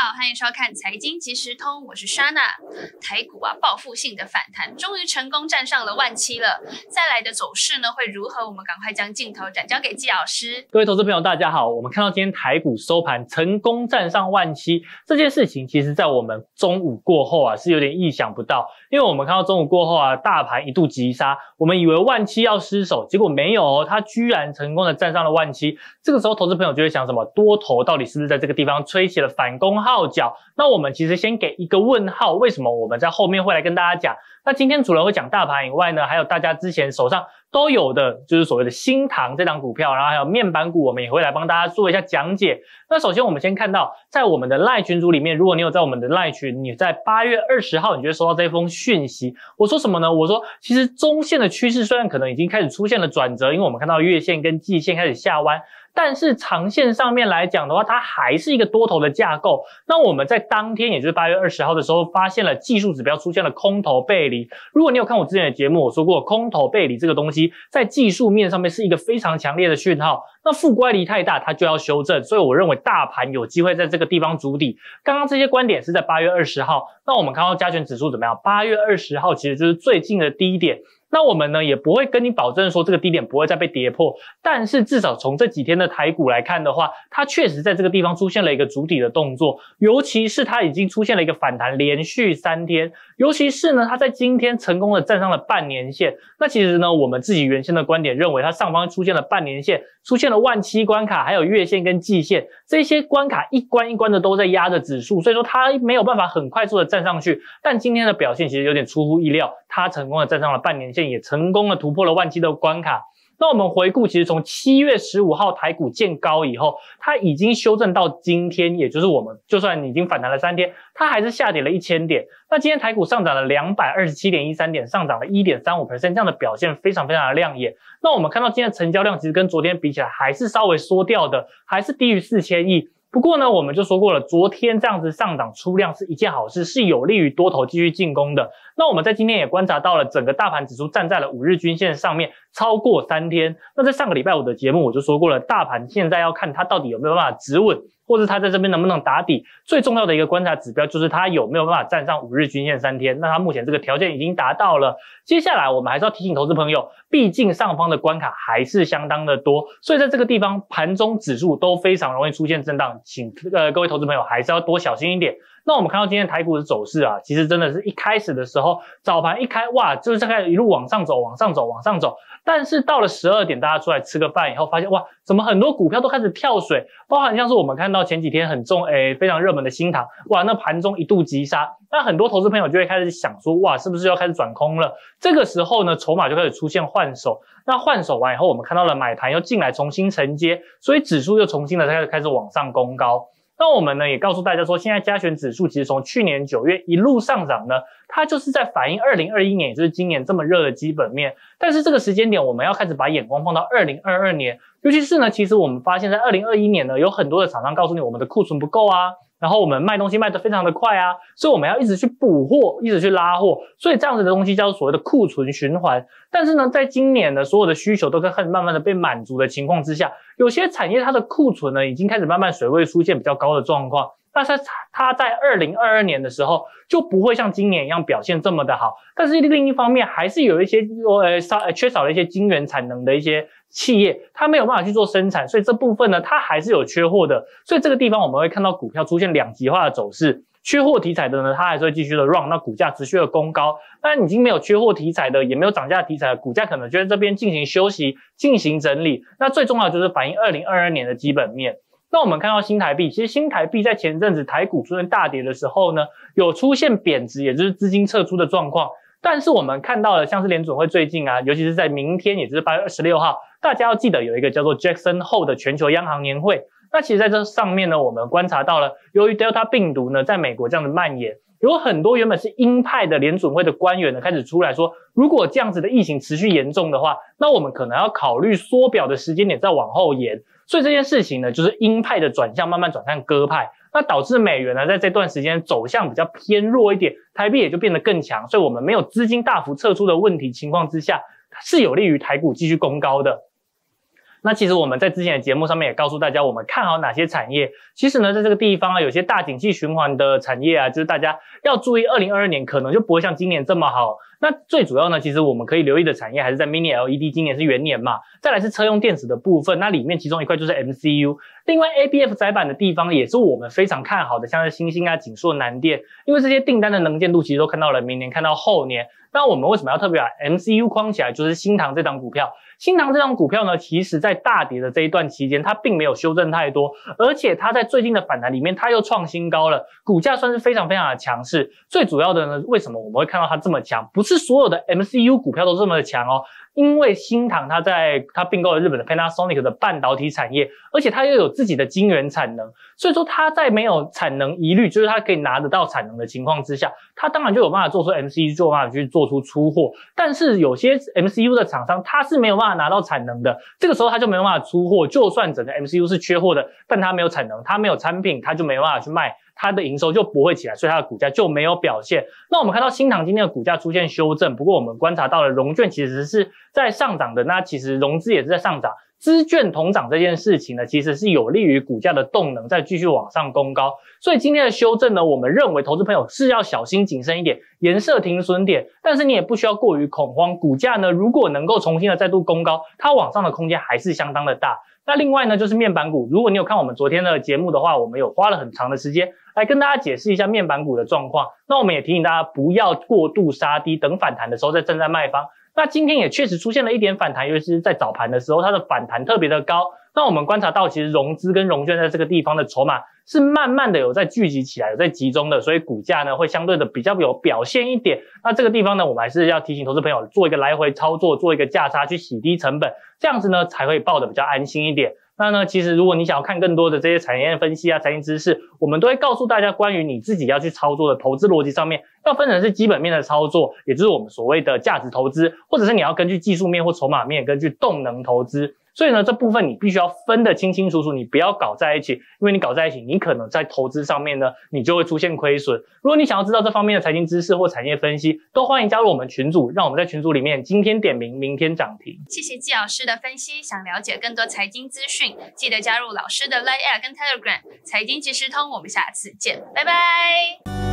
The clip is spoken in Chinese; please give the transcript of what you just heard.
好，欢迎收看财经即时通，我是莎娜。台股报复性的反弹，终于成功站上了17000了。再来的走势呢会如何？我们赶快将镜头转交给季老师。 各位投资朋友，大家好。我们看到今天台股收盘成功站上17000这件事情，其实在我们中午过后是有点意想不到，因为我们看到中午过后大盘一度急杀，我们以为17000要失守，结果没有哦，它居然成功的站上了17000。这个时候，投资朋友就会想什么？多头到底是不是在这个地方吹起了反攻号角？那我们其实先给一个问号，为什么我们在后面会来跟大家讲？那今天除了会讲大盘以外呢，还有大家之前手上都有的，就是所谓的新唐这档股票，然后还有面板股，我们也会来帮大家做一下讲解。那首先我们先看到，在我们的 LINE 群组里面，如果你有在我们的 LINE 群，你在8月20号，你就会收到这封讯息。我说什么呢？我说其实中线的趋势虽然可能已经开始出现了转折，因为我们看到月线跟季线开始下弯，但是长线上面来讲的话，它还是一个多头的架构。那我们在当天，也就是8月20号的时候，发现了技术指标出现了空头背离。如果你有看我之前的节目，我说过空头背离这个东西，在技术面上面是一个非常强烈的讯号。那负乖离太大，它就要修正。所以我认为大盘有机会在这个地方筑底。刚刚这些观点是在8月20号。那我们看到加权指数怎么样？8月20号其实就是最近的低点。那我们呢也不会跟你保证说这个低点不会再被跌破，但是至少从这几天的台股来看的话，它确实在这个地方出现了一个筑底的动作，尤其是它已经出现了一个反弹，连续3天，尤其是呢它在今天成功的站上了半年线。那其实呢我们自己原先的观点认为它上方出现了半年线，出现了17000关卡，还有月线跟季线，这些关卡一关一关的都在压着指数，所以说它没有办法很快速的站上去。但今天的表现其实有点出乎意料，它成功的站上了半年线，也成功的突破了17000的关卡。那我们回顾，其实从7月15号台股见高以后，它已经修正到今天，也就是我们就算已经反弹了3天，它还是下跌了1000点。那今天台股上涨了227.13点，上涨了 1.35%， 这样的表现非常非常的亮眼。那我们看到今天的成交量其实跟昨天比起来还是稍微缩掉的，还是低于4000亿。不过呢，我们就说过了，昨天这样子上涨出量是一件好事，是有利于多头继续进攻的。那我们在今天也观察到了，整个大盘指数站在了5日均线上面超过3天。那在上个礼拜五的节目我就说过了，大盘现在要看它到底有没有办法止稳，或者它在这边能不能打底。最重要的一个观察指标就是它有没有办法站上5日均线3天。那它目前这个条件已经达到了。接下来我们还是要提醒投资朋友，毕竟上方的关卡还是相当的多，所以在这个地方盘中指数都非常容易出现震荡，请各位投资朋友还是要多小心一点。那我们看到今天台股的走势其实真的是一开始的时候，早盘一开就是大概一路往上走，往上走，往上走。但是到了12点，大家出来吃个饭以后，发现怎么很多股票都开始跳水，包含像是我们看到前几天很非常热门的新唐，那盘中一度急杀，那很多投资朋友就会开始想说，是不是要开始转空了？这个时候呢，筹码就开始出现换手。那换手完以后，我们看到了买盘又进来重新承接，所以指数又重新的开始往上攻高。那我们呢也告诉大家说，现在加权指数其实从去年9月一路上涨呢，它就是在反映2021年，也就是今年这么热的基本面。但是这个时间点，我们要开始把眼光放到2022年，尤其是呢，其实我们发现在2021年呢，有很多的厂商告诉你我们的库存不够然后我们卖东西卖得非常的快所以我们要一直去补货，一直去拉货，所以这样子的东西叫做所谓的库存循环。但是呢，在今年呢，所有的需求都开始慢慢的被满足的情况之下，有些产业它的库存呢已经开始慢慢水位出现比较高的状况。那它在2022年的时候就不会像今年一样表现这么的好，但是另一方面还是有一些缺少了一些晶圆产能的一些企业，它没有办法去做生产，所以这部分呢它还是有缺货的。所以这个地方我们会看到股票出现两极化的走势，缺货题材的呢它还是会继续的 run， 那股价持续的攻高。当然已经没有缺货题材的，也没有涨价题材的，股价可能就在这边进行休息，进行整理。那最重要的就是反映2022年的基本面。那我们看到新台币，其实新台币在前阵子台股出现大跌的时候呢，有出现贬值，也就是资金撤出的状况。但是我们看到了，像是联准会最近尤其是在明天，也就是8月26号，大家要记得有一个叫做 Jackson Hole 的全球央行年会。那其实在这上面呢，我们观察到了，由于 Delta 病毒呢在美国这样的蔓延，有很多原本是鹰派的联准会的官员呢开始出来说，如果这样子的疫情持续严重的话，那我们可能要考虑缩表的时间点再往后延。所以这件事情呢，就是鹰派的转向慢慢转向鸽派，那导致美元呢在这段时间走向比较偏弱一点，台币也就变得更强。所以我们没有资金大幅撤出的问题情况之下，是有利于台股继续攻高的。 那其实我们在之前的节目上面也告诉大家，我们看好哪些产业。其实呢，在这个地方啊，有些大景气循环的产业啊，就是大家要注意，2022年可能就不会像今年这么好。那最主要呢，其实我们可以留意的产业还是在 Mini LED， 今年是元年嘛，再来是车用电子的部分，那里面其中一块就是 MCU。另外 ABF 载板的地方也是我们非常看好的，像是欣兴啊、景硕、南电，因为这些订单的能见度其实都看到了明年，看到后年。那我们为什么要特别把 MCU 框起来？就是新唐这档股票。新唐这档股票呢，其实在大跌的这一段期间，它并没有修正太多，而且它在最近的反弹里面，它又创新高了，股价算是非常非常的强势。最主要的呢，为什么我们会看到它这么强？不是所有的 MCU 股票都这么的强哦。因为新唐它并购了日本的 Panasonic 的半导体产业，而且它又有自己的晶圆产能，所以说它在没有产能疑虑，就是它可以拿得到产能的情况之下，它当然就有办法做出 MCU， 就有办法去做出出货。但是有些 MCU 的厂商它是没有办法拿到产能的，这个时候它就没有办法出货，就算整个 MCU 是缺货的，但它没有产能，它没有产品，它就没办法去卖。它的营收就不会起来，所以它的股价就没有表现。那我们看到新唐今天的股价出现修正，不过我们观察到了融券其实是在上涨的，那其实融资也是在上涨，资券同涨这件事情呢，其实是有利于股价的动能再继续往上攻高。所以今天的修正呢，我们认为投资朋友是要小心谨慎一点，严设停损点，但是你也不需要过于恐慌。股价呢，如果能够重新的再度攻高，它往上的空间还是相当的大。那另外呢，就是面板股。如果你有看我们昨天的节目的话，我们有花了很长的时间来跟大家解释一下面板股的状况。那我们也提醒大家不要过度杀低，等反弹的时候再站在卖方。那今天也确实出现了一点反弹，尤其是在早盘的时候，它的反弹特别的高。那我们观察到，其实融资跟融券在这个地方的筹码是慢慢的有在聚集起来，有在集中的，所以股价呢会相对的比较有表现一点。那这个地方呢，我们还是要提醒投资朋友做一个来回操作，做一个价差去洗低成本，这样子呢才会抱得比较安心一点。那呢，其实如果你想要看更多的这些产业分析啊、财经知识，我们都会告诉大家关于你自己要去操作的投资逻辑上面，要分成是基本面的操作，也就是我们所谓的价值投资，或者是你要根据技术面或筹码面，根据动能投资。所以呢，这部分你必须要分得清清楚楚，你不要搞在一起，因为你搞在一起，你可能在投资上面呢，你就会出现亏损。如果你想要知道这方面的财经知识或产业分析，都欢迎加入我们群组，让我们在群组里面今天点名，明天涨停。 谢谢季老师的分析，想了解更多财经资讯，记得加入老师的 Line App 跟 Telegram 财经即时通，我们下次见，拜拜。